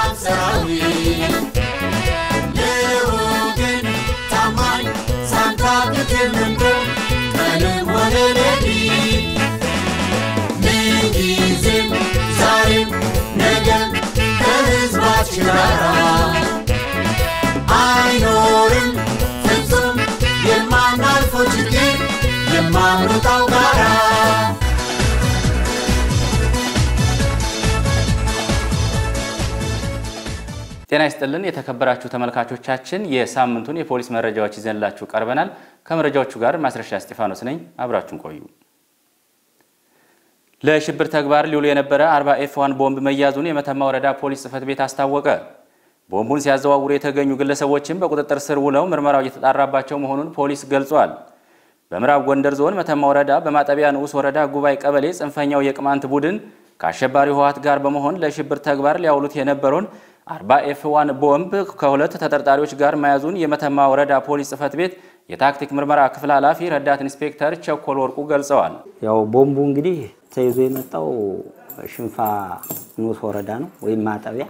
የሰላም ሰራዊት ለወገን ታማኝ ሳንታክት የምንቆም ቀንም ሆነ ሌሊት ምንጊዜም ዛሬም ነገም ከሕዝባችን ጋር አይኖርም ፍጹም የማናልፈው ችግር የማንወጣው ጋራ ጤና ይስጥልን የተከበራችሁ ተመልካቾቻችን የሳምንቱን የፖሊስ መረጃዎች ይዘንላችሁ ቀርበናል ከመረጃዎቹ ጋር ማስረሻ እስጢፋኖስ ነኝ አብራችሁን ቆዩ ለሽብር ተግባር ሊውል የነበረ 40 F1 ቦምብ መያዙን የመተማ ወረዳ ፖሊስ ጽፈት ቤት አስታወቀ ቦምቡን ሲያዘዋውሩ የተገኙ ግለሰቦችን በቁጥጥር ስር ውለው ምርመራው እየተጣራባቸው መሆኑን ፖሊስ ገልጿል በምዕራብ ጎንደር ዞን መተማ ወረዳ በማጠቢያ ንዑስ ወረዳ ጉባኤ ቀበሌ ጽንፈኛው የቅማንት ቡድን ከአሸባሪው ህወሓት ጋር በመሆን ለሽብር ተግባር ሊያውሉት የነበረውን 40 F1 ቦምብ ከሁለት ተጠርጣሪዎች ጋር መያዙን የመተማ ወረዳ ፖሊስ ጽፈት ቤት የታክቲክ ምርመራ ክፍል ኃላፊ ረዳት ኢንስፔክተር ቸኮል ወርቁ ገልጸዋል ያው ቦምቡ እንግዲህ ተይዞ የመጣው ሽንፋ ንዑስ ወረዳ ነው ወይ ማጠቢያ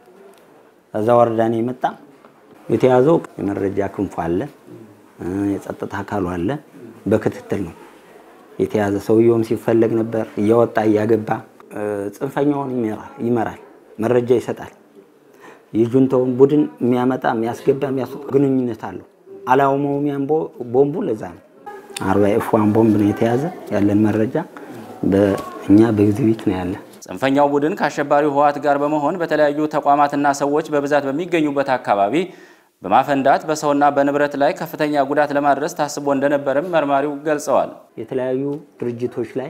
እዛ ወረዳ ነው የመጣ የተያዘው የመረጃ ክንፉ አለ የጸጥታ አካሉ አለ በክትትል ነው የተያዘ ሰውየውም ሲፈለግ ነበር እያወጣ ያገባ ጽንፈኛውን ይመራል መረጃ ይሰጣል የጁንታውን ቡድን የሚያመጣ የሚያስገባ የሚያስወጣ ግንኙነት አለው አላውማው ሚያምቦ ቦምቡ ለዛ ነው 40 F1 ቦምብ ነው የተያዘ ያለን መረጃ በእኛ በግዚቢት ነው ያለ ጽንፈኛው ቡድን ከአሸባሪው ህወሓት ጋር በመሆን በተለያዩ ተቋማትና ሰዎች በብዛት በሚገኙበት አካባቢ በማፈንዳት በሰውና በንብረት ላይ ከፍተኛ ጉዳት ለማድረስ ታስቦ እንደነበረም መርማሪው ገልጸዋል የተለያዩ ድርጅቶች ላይ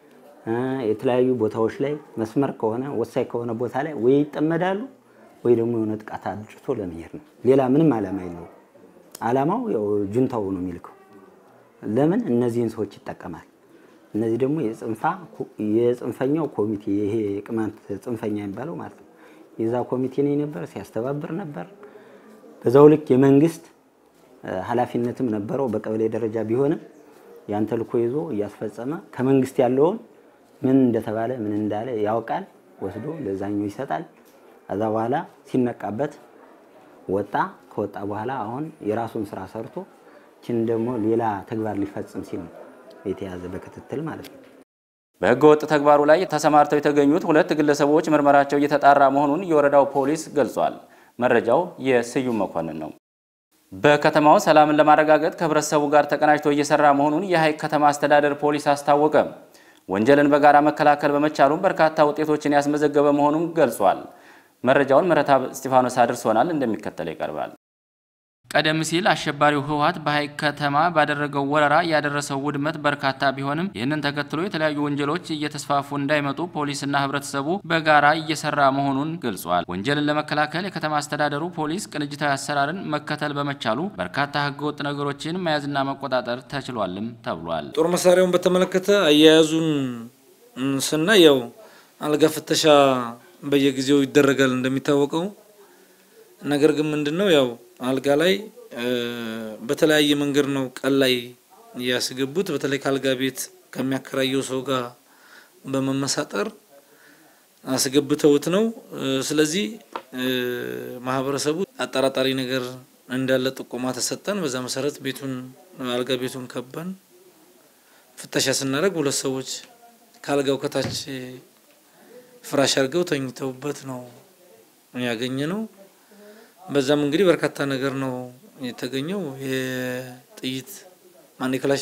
የተለያዩ ቦታዎች ላይ መስመር ከሆነ ወሳይ ከሆነ ቦታ ላይ ወይ ይጠመዳሉ ወይ ደግሞ የሆነ ጥቃት አድርሶ ለመሄድ ነው ሌላ ምንም ዓላማ የለውም ዓላማው ያው ጁንታው ነው የሚልከው ለምን እነዚህን ሰዎች ይጠቀማል እነዚህ ደግሞ የጽንፈኛው ኮሚቴ ይሄ ቅማንት ጽንፈኛ የሚባለው ማለት ነው የዛ ኮሚቴ ነው ነበር ሲያስተባብር ነበር በዛው ልክ የመንግስት ኃላፊነትም ነበረው በቀበሌ ደረጃ ቢሆንም ያን ተልኮ ይዞ ያስፈጸመ ከመንግስት ያለውን ምን እንደተባለ ምን እንዳለ ያውቃል ወስዶ ለዛኛው ይሰጣል አዛ በኋላ ሲነቃበት ወጣ ከወጣ በኋላ አሁን የራሱን ስራ ሰርቶ ችን ደግሞ ሌላ ተግባር ሊፈጽም ሲል የተያዘ በክትትል ማለት ነው በህገወጥ ተግባሩ ላይ ተሰማርተው የተገኙት ሁለት ግለሰቦች ምርመራቸው እየተጣራ መሆኑን የወረዳው ፖሊስ ገልጿል መረጃው የስዩም መኮንን ነው በከተማው ሰላምን ለማረጋገጥ ከህብረተሰቡ ጋር ተቀናጅቶ እየሰራ መሆኑን የሃይቅ ከተማ አስተዳደር ፖሊስ አስታወቀ ወንጀልን በጋራ መከላከል በመቻሉ በርካታ ውጤቶችን ያስመዘገበ መሆኑን ገልጿል መረጃውን መረታብ እስጢፋኖስ አድርሶናል እንደሚከተለው ይቀርባል ቀደም ሲል አሸባሪው ህወሓት በሃይቅ ከተማ ባደረገው ወረራ ያደረሰው ውድመት በርካታ ቢሆንም ይህንን ተከትሎ የተለያዩ ወንጀሎች እየተስፋፉ እንዳይመጡ ፖሊስና ህብረተሰቡ በጋራ እየሰራ መሆኑን ገልጿል ወንጀልን ለመከላከል የከተማ አስተዳደሩ ፖሊስ ቅንጅታዊ አሰራርን መከተል በመቻሉ በርካታ ህገወጥ ነገሮችን መያዝና መቆጣጠር ተችሏልም ተብሏል ጦር መሳሪያውን በተመለከተ አያያዙን ስናየው አልጋ ፍተሻ በየጊዜው ይደረጋል እንደሚታወቀው ነገር ግን ምንድነው ያው አልጋ ላይ በተለያየ መንገድ ነው ቀላይ ያስገቡት በተለይ ካልጋ ቤት ከሚያከራየው ሰው ጋር በመመሳጠር አስገብተውት ነው ስለዚህ ማህበረሰቡ አጣራጣሪ ነገር እንዳለ ጥቆማ ተሰጠን በዛ መሰረት ቤቱን አልጋ ቤቱን ከበን ፍተሻ ስናደርግ ሁለት ሰዎች ካልጋው ከታች ፍራሽ አርገው ተኝተውበት ነው ያገኘነው በዛም እንግዲህ በርካታ ነገር ነው የተገኘው የጥይት ማኒክላሽ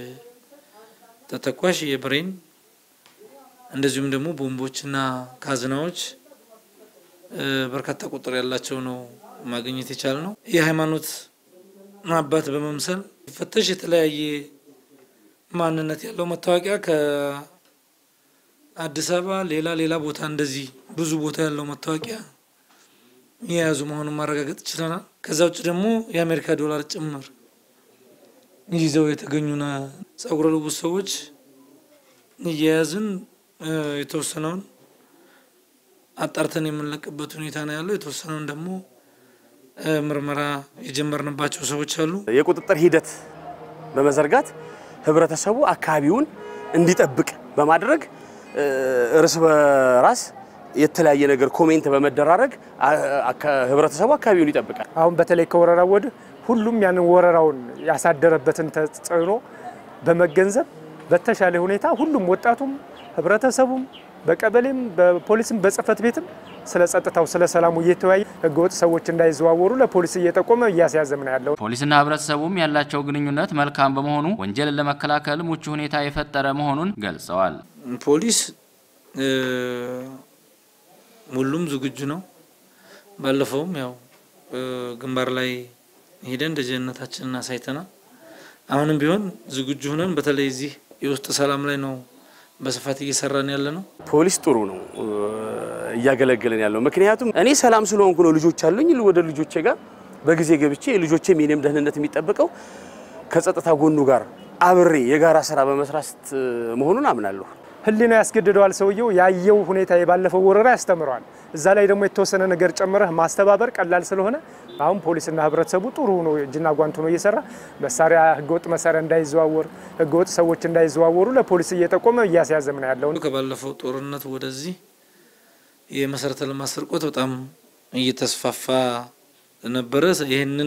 ተተኳሽ የብሬን እንደዚሁም ደግሞ ቦምቦችና ካዝናዎች በርካታ ቁጥር ያላቸው ነው ማግኘት የቻልነው የሃይማኖት አባት በመምሰል ፍተሽ የተለያየ ማንነት ያለው መታወቂያ ከአዲስ አበባ ሌላ ቦታ እንደዚህ ብዙ ቦታ ያለው መታወቂያ የያዙ መሆኑን ማረጋገጥ ይችላል ከዛ ውጭ ደግሞ የአሜሪካ ዶላር ጭምር ይዘው የተገኙና ጸጉረ ልውጥ ሰዎች ይያዝን የተወሰነውን አጣርተን የምንለቅበት ሁኔታ ነው ያለው የተወሰነውን ደግሞ ምርመራ የጀመርንባቸው ሰዎች አሉ የቁጥጥር ሂደት በመዘርጋት ህብረተሰቡ አካባቢውን እንዲጠብቅ በማድረግ እርስ በራስ የተለያየ ነገር ኮሜንት በመደራረግ ህብረተሰቡ አካባቢውን ይጠብቃል። አሁን በተለይ ከወረራው ወደ ሁሉም ያንን ወረራውን ያሳደረበትን ተጽዕኖ በመገንዘብ በተሻለ ሁኔታ ሁሉም ወጣቱም ህብረተሰቡም በቀበሌም በፖሊስም በጽፈት ቤትም ስለ ጸጥታው ስለ ሰላሙ እየተወያየ ህገወጥ ሰዎች እንዳይዘዋወሩ ለፖሊስ እየጠቆመ እያስያዘም ነው ያለው። ፖሊስና ህብረተሰቡም ያላቸው ግንኙነት መልካም በመሆኑ ወንጀልን ለመከላከል ምቹ ሁኔታ የፈጠረ መሆኑን ገልጸዋል። ፖሊስ ሁሉም ዝግጁ ነው። ባለፈውም ያው ግንባር ላይ ሄደን ደጀነታችንን አሳይተናል። አሁንም ቢሆን ዝግጁ ሆነን በተለይ እዚህ የውስጥ ሰላም ላይ ነው በስፋት እየሰራን ያለ ነው። ፖሊስ ጥሩ ነው እያገለገለን ያለው። ምክንያቱም እኔ ሰላም ስለሆንኩ ነው። ልጆች አሉኝ። ወደ ልጆቼ ጋር በጊዜ ገብቼ ልጆቼም የኔም ደህንነት የሚጠበቀው ከጸጥታ ጎኑ ጋር አብሬ የጋራ ስራ በመስራት መሆኑን አምናለሁ። ህሊና ያስገድደዋል። ሰውየው ያየው ሁኔታ የባለፈው ወረራ ያስተምረዋል። እዛ ላይ ደግሞ የተወሰነ ነገር ጨምረህ ማስተባበር ቀላል ስለሆነ አሁን ፖሊስና ህብረተሰቡ ጥሩ ነው እጅና ጓንቱ ነው እየሰራ መሳሪያ ህገወጥ መሳሪያ እንዳይዘዋወር ህገወጥ ሰዎች እንዳይዘዋወሩ ለፖሊስ እየጠቆመ እያስያዘም ነው ያለው። ከባለፈው ጦርነት ወደዚህ የመሰረተ ልማት ስርቆት በጣም እየተስፋፋ ነበረ። ይሄንን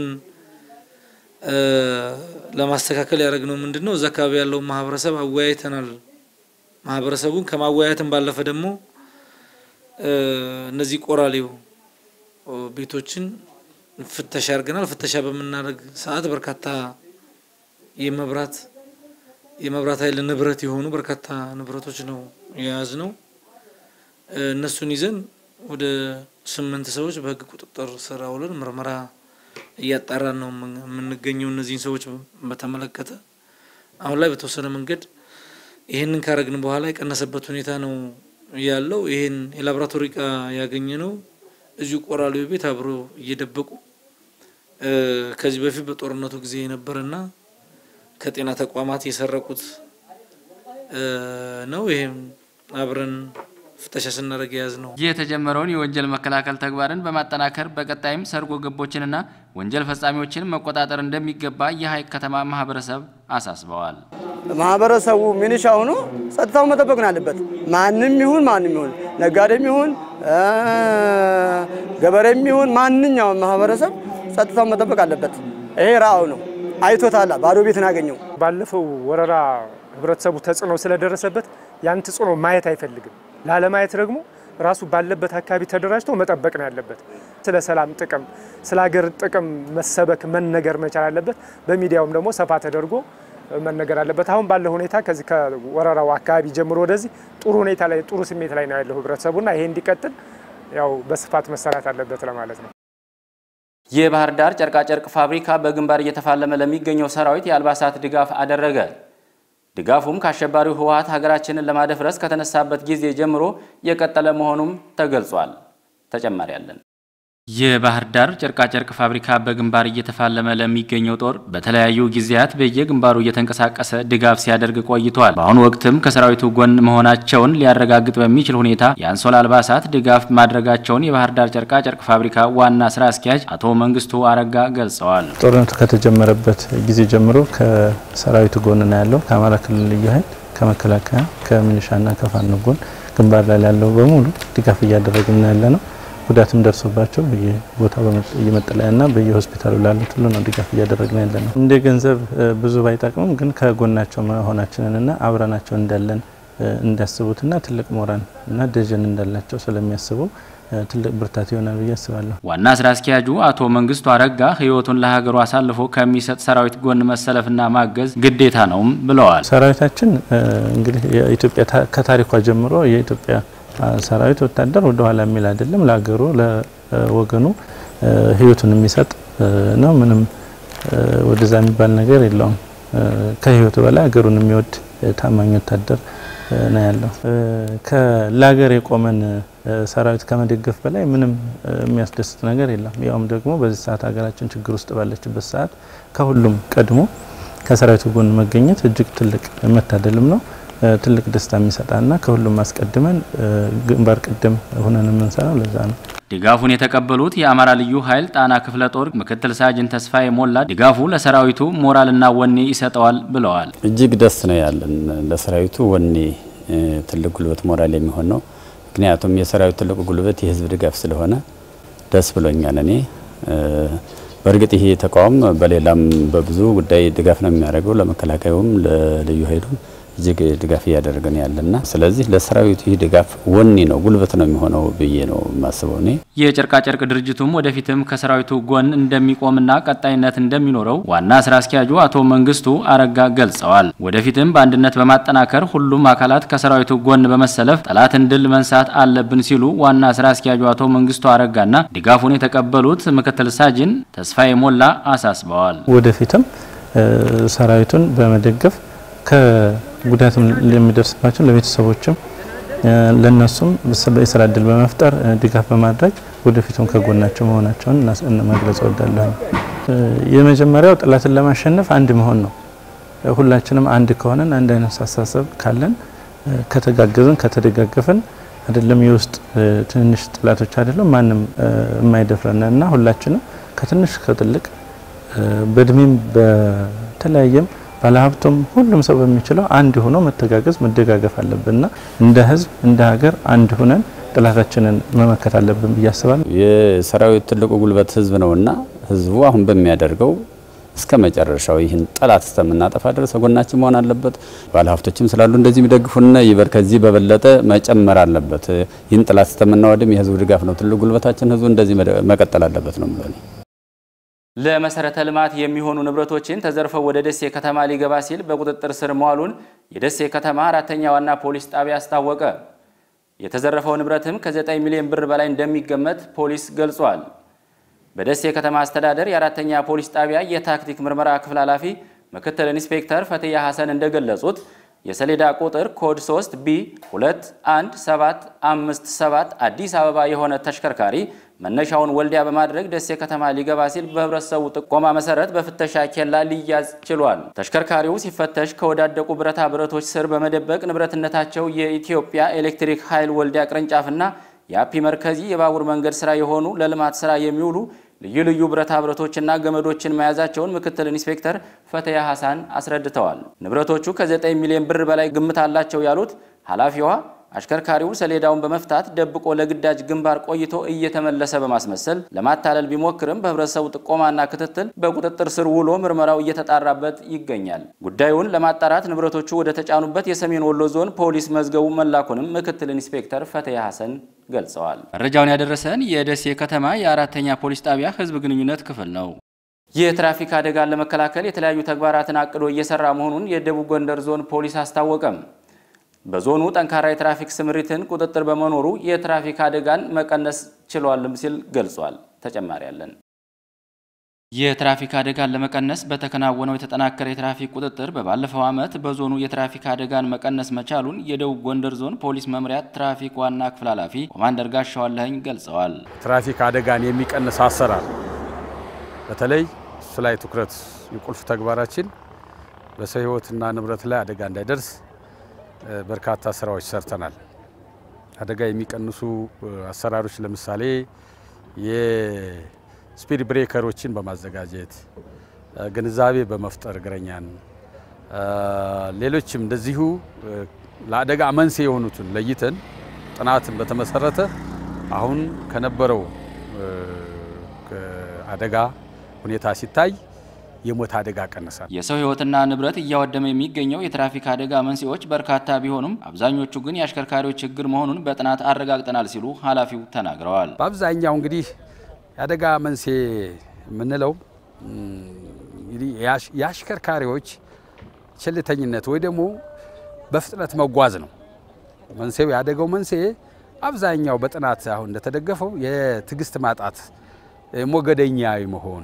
ለማስተካከል ያደረግነው ምንድነው እዛ አካባቢ ያለው ማህበረሰብ አወያይተናል። ማህበረሰቡን ከማወያየትም ባለፈ ደግሞ እነዚህ ቆራሌው ቤቶችን ፍተሻ አድርገናል። ፍተሻ በመናደርግ ሰዓት በርካታ የመብራት ኃይል ንብረት የሆኑ በርካታ ንብረቶች ነው የያዝነው። እነሱን ይዘን ወደ 8 ሰዎች በህግ ቁጥጥር ስር አውለን ምርመራ እያጣራን ነው የምንገኘው። እነዚህን ሰዎች በተመለከተ አሁን ላይ በተወሰነ መንገድ ይሄንን ካረግን በኋላ የቀነሰበት ሁኔታ ነው ያለው። ይሄን የላቦራቶሪ ዕቃ ያገኘነው እዚሁ ቆራሌው ቤት አብሮ እየደበቁ ከዚህ በፊት በጦርነቱ ጊዜ የነበረና ከጤና ተቋማት የሰረቁት ነው። ይሄም አብረን ፍተሻ ስናደርግ ያዝነው። የተጀመረውን የወንጀል መከላከል ተግባርን በማጠናከር በቀጣይም ሰርጎ ገቦችንና ወንጀል ፈጻሚዎችን መቆጣጠር እንደሚገባ የሐይቅ ከተማ ማህበረሰብ አሳስበዋል። ማህበረሰቡ ሚኒሻ ሆኖ ጸጥታው መጠበቅ ነው ያለበት። ማንንም ይሁን ነጋዴም ይሁን ገበሬም ይሁን ማንኛውም ማህበረሰብ ጸጥታው መጠበቅ አለበት። ይሄ ራው ነው አይቶታል። ባዶ ቤት ነው ያገኘው። ባለፈው ወረራ ህብረተሰቡ ተጽዕኖ ስለደረሰበት ያን ተጽዕኖ ማየት አይፈልግም። ላለማየት ደግሞ ራሱ ባለበት አካባቢ ተደራጅቶ መጠበቅ ነው ያለበት። ስለ ሰላም ጥቅም ስለ ሀገር ጥቅም መሰበክ መነገር መቻል አለበት። በሚዲያውም ደግሞ ሰፋ ተደርጎ መነገር አለበት። አሁን ባለው ሁኔታ ከዚህ ከወረራው አካባቢ ጀምሮ ወደዚህ ጥሩ ሁኔታ ላይ ጥሩ ስሜት ላይ ነው ያለው ህብረተሰቡና ይሄ እንዲቀጥል ያው በስፋት መሰራት አለበት ለማለት ነው። የባህር ዳር ጨርቃ ጨርቅ ፋብሪካ በግንባር እየተፋለመ ለሚገኘው ሰራዊት የአልባሳት ድጋፍ አደረገ። ድጋፉም ከአሸባሪው ህወሓት ሀገራችንን ለማደፍረስ ከተነሳበት ጊዜ ጀምሮ የቀጠለ መሆኑም ተገልጿል። ተጨማሪ ያለን የባህር ዳር ጨርቃ ጨርቅ ፋብሪካ በግንባር እየተፋለመ ለሚገኘው ጦር በተለያዩ ጊዜያት በየግንባሩ እየተንቀሳቀሰ ድጋፍ ሲያደርግ ቆይቷል። በአሁኑ ወቅትም ከሰራዊቱ ጎን መሆናቸውን ሊያረጋግጥ በሚችል ሁኔታ የአንሶላ አልባሳት ድጋፍ ማድረጋቸውን የባህር ዳር ጨርቃ ጨርቅ ፋብሪካ ዋና ስራ አስኪያጅ አቶ መንግስቱ አረጋ ገልጸዋል። ጦርነቱ ከተጀመረበት ጊዜ ጀምሮ ከሰራዊቱ ጎን ነው ያለው። ከአማራ ክልል ልዩ ኃይል፣ ከመከላከያ፣ ከሚሊሻና ከፋኖ ጎን ግንባር ላይ ያለው በሙሉ ድጋፍ እያደረግን ያለ ነው። ጉዳትም ደርሶባቸው በየቦታው በመጠለያና በየሆስፒታሉ ላሉት ሁሉ ነው ድጋፍ እያደረግን ያለነው። እንደ ገንዘብ ብዙ ባይጠቅምም ግን ከጎናቸው መሆናችንና አብረናቸው እንዳለን እንዳስቡትና ትልቅ ሞራል እና ደጀን እንዳላቸው ስለሚያስቡ ትልቅ ብርታት ይሆናል ብዬ አስባለሁ። ዋና ስራ አስኪያጁ አቶ መንግስቱ አረጋ ህይወቱን ለሀገሩ አሳልፎ ከሚሰጥ ሰራዊት ጎን መሰለፍና ማገዝ ግዴታ ነው ብለዋል። ሰራዊታችን እንግዲህ የኢትዮጵያ ከታሪኳ ጀምሮ የኢትዮጵያ ሰራዊት ወታደር ወደ ኋላ የሚል አይደለም። ለሀገሩ ለወገኑ ህይወቱን የሚሰጥ ነው። ምንም ወደዛ የሚባል ነገር የለውም። ከህይወቱ በላይ ሀገሩን የሚወድ ታማኝ ወታደር ነው ያለው። ለሀገር የቆመን ሰራዊት ከመደገፍ በላይ ምንም የሚያስደስት ነገር የለም። ያውም ደግሞ በዚህ ሰዓት ሀገራችን ችግር ውስጥ ባለችበት ሰዓት ከሁሉም ቀድሞ ከሰራዊቱ ጎን መገኘት እጅግ ትልቅ መታደልም ነው። ትልቅ ደስታ የሚሰጣና ከሁሉም ማስቀድመን ግንባር ቀደም ሆነን የምንሰራው ለዛ ነው። ድጋፉን የተቀበሉት የአማራ ልዩ ኃይል ጣና ክፍለ ጦር ምክትል ሳጅን ተስፋዬ ሞላ ድጋፉ ለሰራዊቱ ሞራልና ወኔ ይሰጠዋል ብለዋል። እጅግ ደስ ነው ያለን። ለሰራዊቱ ወኔ ትልቅ ጉልበት ሞራል የሚሆን ነው። ምክንያቱም የሰራዊት ትልቁ ጉልበት የህዝብ ድጋፍ ስለሆነ ደስ ብሎኛል። እኔ በእርግጥ ይሄ ተቋም በሌላም በብዙ ጉዳይ ድጋፍ ነው የሚያደርገው ለመከላከያውም ለልዩ ኃይሉም እጅግ ድጋፍ ያደረገን ያለና ስለዚህ ለሰራዊቱ ይህ ድጋፍ ወኔ ነው ጉልበት ነው የሚሆነው ብዬ ነው ማስበው። እኔ የጨርቃ ጨርቅ ድርጅቱም ወደፊትም ከሰራዊቱ ጎን እንደሚቆምና ቀጣይነት እንደሚኖረው ዋና ስራ አስኪያጁ አቶ መንግስቱ አረጋ ገልጸዋል። ወደፊትም በአንድነት በማጠናከር ሁሉም አካላት ከሰራዊቱ ጎን በመሰለፍ ጠላትን ድል መንሳት አለብን ሲሉ ዋና ስራ አስኪያጁ አቶ መንግስቱ አረጋና ድጋፉን የተቀበሉት ምክትል ሳጅን ተስፋዬ ሞላ አሳስበዋል። ወደፊትም ሰራዊቱን በመደገፍ ከጉዳትም ለሚደርስባቸው ለቤተሰቦችም ለነሱም በስራ እድል በመፍጠር ድጋፍ በማድረግ ወደፊቱም ከጎናቸው መሆናቸውን መግለጽ እወዳለሁ። የመጀመሪያው ጠላትን ለማሸነፍ አንድ መሆን ነው። ሁላችንም አንድ ከሆነን አንድ አይነት አስተሳሰብ ካለን ከተጋገዝን ከተደጋገፈን አይደለም የውስጥ ትንሽ ጠላቶች አይደለም ማንም የማይደፍረንና ሁላችንም ከትንሽ ከትልቅ በእድሜም በተለያየም ባለሀብቱም ሁሉም ሰው በሚችለው አንድ ሆኖ መተጋገዝ መደጋገፍ አለብንና እንደ ህዝብ እንደ ሀገር አንድ ሆነን ጠላታችንን መመከት አለብን ብያስባለሁ። የሰራዊት ትልቁ ጉልበት ህዝብ ነውና ህዝቡ አሁን በሚያደርገው እስከ መጨረሻው ይህን ጠላት እስከምናጠፋ ድረስ ጎናችን መሆን አለበት። ባለሀብቶችም ስላሉ እንደዚህ የሚደግፉና ይበር ከዚህ በበለጠ መጨመር አለበት። ይህን ጠላት እስከምናወድም የህዝቡ ድጋፍ ነው ትልቁ ጉልበታችን። ህዝቡ እንደዚህ መቀጠል አለበት ነው ማለት ነው። ለመሰረተ ልማት የሚሆኑ ንብረቶችን ተዘርፈው ወደ ደሴ ከተማ ሊገባ ሲል በቁጥጥር ስር መዋሉን የደሴ ከተማ አራተኛ ዋና ፖሊስ ጣቢያ አስታወቀ። የተዘረፈው ንብረትም ከ9 ሚሊዮን ብር በላይ እንደሚገመት ፖሊስ ገልጿል። በደሴ ከተማ አስተዳደር የአራተኛ ፖሊስ ጣቢያ የታክቲክ ምርመራ ክፍል ኃላፊ ምክትል ኢንስፔክተር ፈትያ ሐሰን እንደገለጹት የሰሌዳ ቁጥር ኮድ 3B217757 አዲስ አበባ የሆነ ተሽከርካሪ መነሻውን ወልዲያ በማድረግ ደሴ ከተማ ሊገባ ሲል በህብረተሰቡ ጥቆማ መሰረት በፍተሻ ኬላ ሊያዝ ችሏል። ተሽከርካሪው ሲፈተሽ ከወዳደቁ ብረታ ብረቶች ስር በመደበቅ ንብረትነታቸው የኢትዮጵያ ኤሌክትሪክ ኃይል ወልዲያ ቅርንጫፍና የአፒ መርከዚ የባቡር መንገድ ስራ የሆኑ ለልማት ስራ የሚውሉ ልዩ ልዩ ብረታ ብረቶችና ገመዶችን መያዛቸውን ምክትል ኢንስፔክተር ፈትያ ሐሰን አስረድተዋል። ንብረቶቹ ከ9 ሚሊዮን ብር በላይ ግምት አላቸው ያሉት ኃላፊዋ አሽከርካሪው ሰሌዳውን በመፍታት ደብቆ ለግዳጅ ግንባር ቆይቶ እየተመለሰ በማስመሰል ለማታለል ቢሞክርም በህብረተሰቡ ጥቆማና ክትትል በቁጥጥር ስር ውሎ ምርመራው እየተጣራበት ይገኛል። ጉዳዩን ለማጣራት ንብረቶቹ ወደ ተጫኑበት የሰሜን ወሎ ዞን ፖሊስ መዝገቡ መላኩንም ምክትል ኢንስፔክተር ፈትያ ሐሰን ገልጸዋል። መረጃውን ያደረሰን የደሴ ከተማ የአራተኛ ፖሊስ ጣቢያ ህዝብ ግንኙነት ክፍል ነው። የትራፊክ አደጋን ለመከላከል የተለያዩ ተግባራትን አቅዶ እየሰራ መሆኑን የደቡብ ጎንደር ዞን ፖሊስ አስታወቀም። በዞኑ ጠንካራ የትራፊክ ስምሪትን ቁጥጥር በመኖሩ የትራፊክ አደጋን መቀነስ ችሏልም ሲል ገልጿል። ተጨማሪ ያለን የትራፊክ አደጋን ለመቀነስ በተከናወነው የተጠናከረ የትራፊክ ቁጥጥር በባለፈው ዓመት በዞኑ የትራፊክ አደጋን መቀነስ መቻሉን የደቡብ ጎንደር ዞን ፖሊስ መምሪያ ትራፊክ ዋና ክፍል ኃላፊ ኮማንደር ጋሻዋለኝ ገልጸዋል። ትራፊክ አደጋን የሚቀንስ አሰራር በተለይ እሱ ላይ ትኩረት የቁልፍ ተግባራችን በሰው ህይወትና ንብረት ላይ አደጋ እንዳይደርስ በርካታ ስራዎች ሰርተናል። አደጋ የሚቀንሱ አሰራሮች ለምሳሌ የስፒድ ብሬከሮችን በማዘጋጀት ግንዛቤ በመፍጠር እግረኛን ሌሎችም እንደዚሁ ለአደጋ መንስኤ የሆኑትን ለይተን ጥናትን በተመሰረተ አሁን ከነበረው አደጋ ሁኔታ ሲታይ የሞት አደጋ ቀነሳል። የሰው ህይወትና ንብረት እያወደመ የሚገኘው የትራፊክ አደጋ መንስኤዎች በርካታ ቢሆኑም አብዛኞቹ ግን የአሽከርካሪዎች ችግር መሆኑን በጥናት አረጋግጠናል ሲሉ ኃላፊው ተናግረዋል። በአብዛኛው እንግዲህ የአደጋ መንስኤ የምንለው እንግዲህ የአሽከርካሪዎች ቸልተኝነት ወይ ደግሞ በፍጥነት መጓዝ ነው። መንስኤው ያደገው መንስኤ አብዛኛው በጥናት አሁን እንደተደገፈው የትግስት ማጣት፣ ሞገደኛ መሆን፣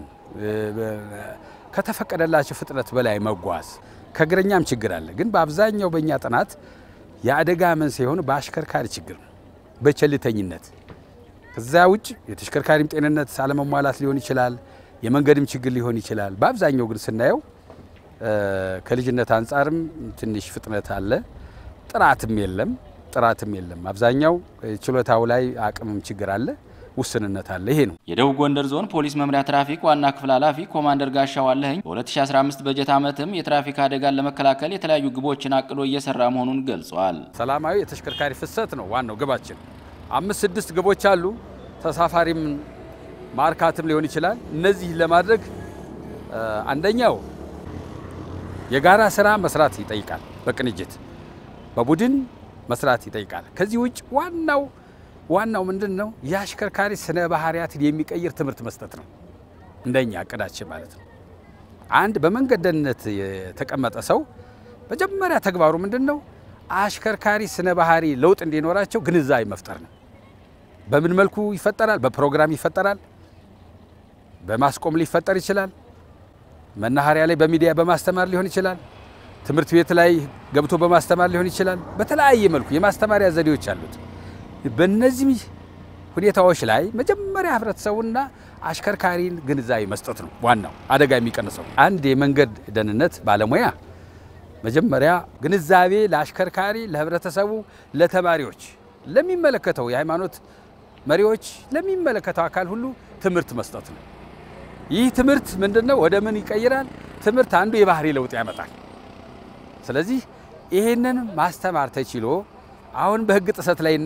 ከተፈቀደላቸው ፍጥነት በላይ መጓዝ፣ ከእግረኛም ችግር አለ። ግን በአብዛኛው በእኛ ጥናት የአደጋ መንስኤ የሆነ በአሽከርካሪ ችግር ነው፣ በቸልተኝነት። ከዛ ውጭ የተሽከርካሪም ጤንነት አለመሟላት ሊሆን ይችላል፣ የመንገድም ችግር ሊሆን ይችላል። በአብዛኛው ግን ስናየው ከልጅነት አንጻርም ትንሽ ፍጥነት አለ፣ ጥራትም የለም። አብዛኛው ችሎታው ላይ አቅምም ችግር አለ፣ ውስንነት አለ። ይሄ ነው። የደቡብ ጎንደር ዞን ፖሊስ መምሪያ ትራፊክ ዋና ክፍል ኃላፊ ኮማንደር ጋሻዋለኝ በ2015 በጀት ዓመትም የትራፊክ አደጋን ለመከላከል የተለያዩ ግቦችን አቅዶ እየሰራ መሆኑን ገልጿል። ሰላማዊ የተሽከርካሪ ፍሰት ነው ዋናው ግባችን። 5-6 ግቦች አሉ። ተሳፋሪም ማርካትም ሊሆን ይችላል። እነዚህ ለማድረግ አንደኛው የጋራ ስራ መስራት ይጠይቃል። በቅንጅት በቡድን መስራት ይጠይቃል። ከዚህ ውጭ ዋናው ምንድነው? የአሽከርካሪ ስነ ባህሪያትን የሚቀይር ትምህርት መስጠት ነው። እንደኛ እቅዳችን ማለት ነው። አንድ በመንገድ ደህንነት የተቀመጠ ሰው መጀመሪያ ተግባሩ ምንድነው? አሽከርካሪ ስነ ባህሪ ለውጥ እንዲኖራቸው ግንዛቤ መፍጠር ነው። በምን መልኩ ይፈጠራል? በፕሮግራም ይፈጠራል። በማስቆም ሊፈጠር ይችላል። መናኸሪያ ላይ በሚዲያ በማስተማር ሊሆን ይችላል። ትምህርት ቤት ላይ ገብቶ በማስተማር ሊሆን ይችላል። በተለያየ መልኩ የማስተማሪያ ዘዴዎች አሉት። በእነዚህ ሁኔታዎች ላይ መጀመሪያ ህብረተሰቡና አሽከርካሪን ግንዛቤ መስጠት ነው ዋናው አደጋ የሚቀንሰው። አንድ የመንገድ ደህንነት ባለሙያ መጀመሪያ ግንዛቤ ለአሽከርካሪ፣ ለህብረተሰቡ፣ ለተማሪዎች፣ ለሚመለከተው የሃይማኖት መሪዎች፣ ለሚመለከተው አካል ሁሉ ትምህርት መስጠት ነው። ይህ ትምህርት ምንድነው? ወደ ምን ይቀይራል? ትምህርት አንዱ የባህሪ ለውጥ ያመጣል። ስለዚህ ይሄንን ማስተማር ተችሎ አሁን በህግ ጥሰት ላይና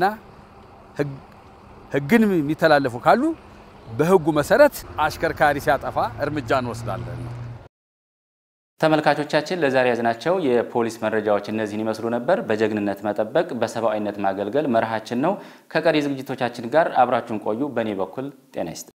ህግን የሚተላለፉ ካሉ በህጉ መሰረት አሽከርካሪ ሲያጠፋ እርምጃ እንወስዳለን። ተመልካቾቻችን ለዛሬ ያዝናቸው የፖሊስ መረጃዎች እነዚህን ይመስሉ ነበር። በጀግንነት መጠበቅ፣ በሰብአዊነት ማገልገል መርሃችን ነው። ከቀሪ ዝግጅቶቻችን ጋር አብራችሁን ቆዩ። በእኔ በኩል ጤና ይስጥ።